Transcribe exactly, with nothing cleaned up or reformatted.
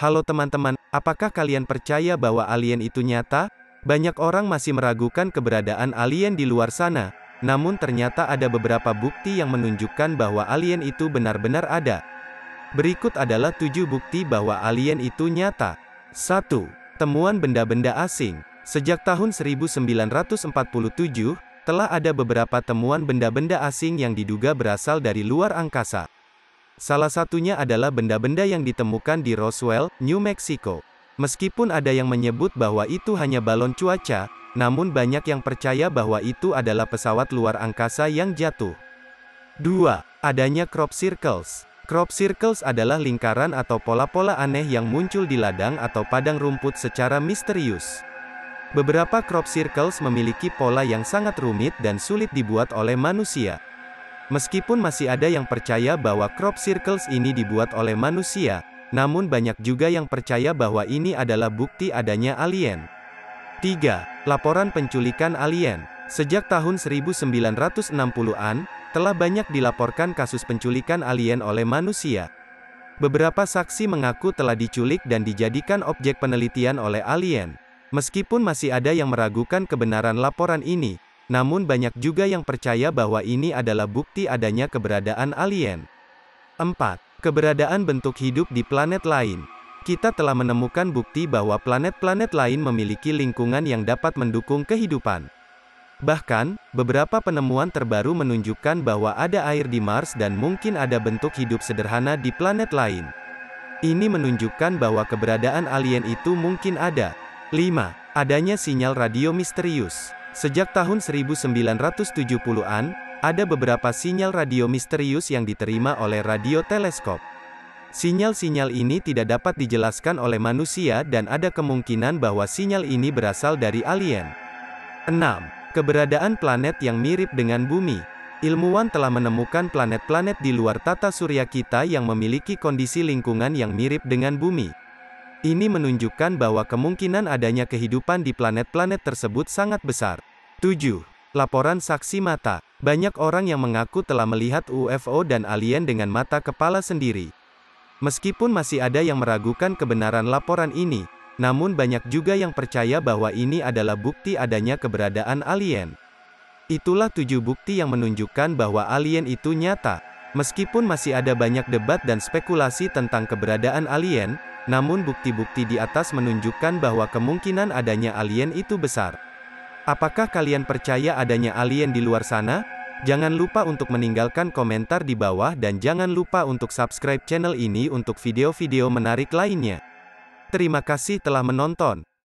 Halo teman-teman, apakah kalian percaya bahwa alien itu nyata? Banyak orang masih meragukan keberadaan alien di luar sana. Namun ternyata ada beberapa bukti yang menunjukkan bahwa alien itu benar-benar ada. Berikut adalah tujuh bukti bahwa alien itu nyata. satu. Temuan benda-benda asing. Sejak tahun seribu sembilan ratus empat puluh tujuh, telah ada beberapa temuan benda-benda asing yang diduga berasal dari luar angkasa. Salah satunya adalah benda-benda yang ditemukan di Roswell, New Mexico. Meskipun ada yang menyebut bahwa itu hanya balon cuaca, namun banyak yang percaya bahwa itu adalah pesawat luar angkasa yang jatuh. dua. Adanya crop circles. Crop circles adalah lingkaran atau pola-pola aneh yang muncul di ladang atau padang rumput secara misterius. Beberapa crop circles memiliki pola yang sangat rumit dan sulit dibuat oleh manusia. Meskipun masih ada yang percaya bahwa crop circles ini dibuat oleh manusia, namun banyak juga yang percaya bahwa ini adalah bukti adanya alien. tiga. Laporan penculikan alien. Sejak tahun seribu sembilan ratus enam puluhan, telah banyak dilaporkan kasus penculikan alien oleh manusia. Beberapa saksi mengaku telah diculik dan dijadikan objek penelitian oleh alien. Meskipun masih ada yang meragukan kebenaran laporan ini, namun banyak juga yang percaya bahwa ini adalah bukti adanya keberadaan alien. empat. Keberadaan bentuk hidup di planet lain. Kita telah menemukan bukti bahwa planet-planet lain memiliki lingkungan yang dapat mendukung kehidupan. Bahkan, beberapa penemuan terbaru menunjukkan bahwa ada air di Mars dan mungkin ada bentuk hidup sederhana di planet lain. Ini menunjukkan bahwa keberadaan alien itu mungkin ada. lima. Adanya sinyal radio misterius. Sejak tahun seribu sembilan ratus tujuh puluhan, ada beberapa sinyal radio misterius yang diterima oleh radio teleskop. Sinyal-sinyal ini tidak dapat dijelaskan oleh manusia dan ada kemungkinan bahwa sinyal ini berasal dari alien. enam. Keberadaan planet yang mirip dengan bumi. Ilmuwan telah menemukan planet-planet di luar tata surya kita yang memiliki kondisi lingkungan yang mirip dengan bumi. Ini menunjukkan bahwa kemungkinan adanya kehidupan di planet-planet tersebut sangat besar. tujuh. Laporan saksi mata. Banyak orang yang mengaku telah melihat U F O dan alien dengan mata kepala sendiri. Meskipun masih ada yang meragukan kebenaran laporan ini, namun banyak juga yang percaya bahwa ini adalah bukti adanya keberadaan alien. Itulah tujuh bukti yang menunjukkan bahwa alien itu nyata. Meskipun masih ada banyak debat dan spekulasi tentang keberadaan alien, namun bukti-bukti di atas menunjukkan bahwa kemungkinan adanya alien itu besar. Apakah kalian percaya adanya alien di luar sana? Jangan lupa untuk meninggalkan komentar di bawah dan jangan lupa untuk subscribe channel ini untuk video-video menarik lainnya. Terima kasih telah menonton.